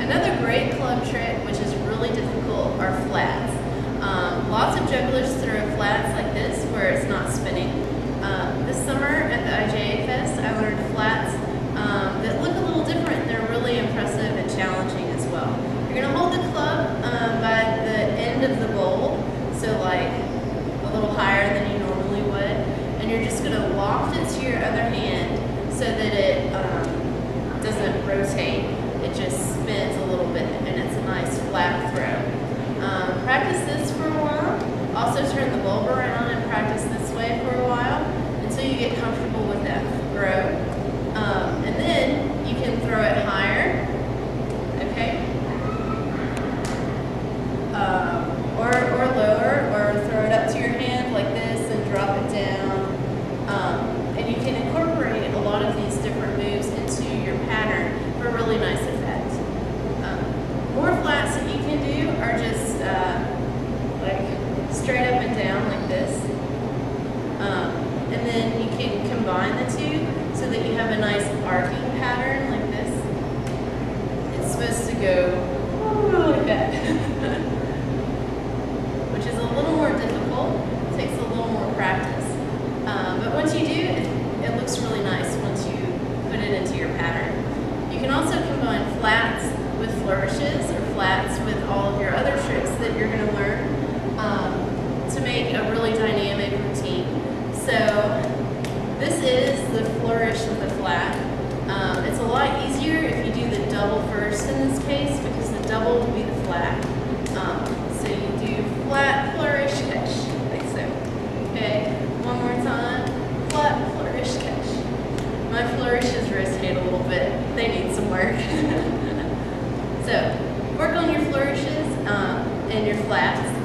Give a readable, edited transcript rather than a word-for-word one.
Another great club trick, which is really difficult, are flats. Lots of jugglers throw flats like this where it's not spinning. This summer at the IJA Fest, I learned flats that look a little different. They're really impressive and challenging as well. You're going to hold the club by the end of the bowl, so like a little higher than you normally would, and you're just going to waft it to your other hand so that it doesn't rotate. It just spins a little bit, and it's a nice flat throw. Practice this for a while. Also turn the bulb around and practice this way for a while until you get comfortable with that throw. And then you can throw it higher, okay? Or lower, or throw it up to your hand like this and drop it down. And you can incorporate a lot of these different moves into your pattern for a really nice effect. More flats that you can do are just like straight up and down like this. And then you can combine the two so that you have a nice arcing pattern like this. It's supposed to go like that, which is a little more difficult. It takes a little more practice. But once you do, it looks really nice once you put it into your pattern. You can also combine flats with flourishes or flats with all of your other tricks that you're going to learn to make a really dynamic routine. So this is the flourish with the flat. It's a lot easier if you do the double first in this case, because the double will be the flat. So you do flat, flourish, catch, like so. Okay, one more time. Flat, flourish, catch. My flourishes rotate a little bit. They need some work. So work on your flourishes and your flats.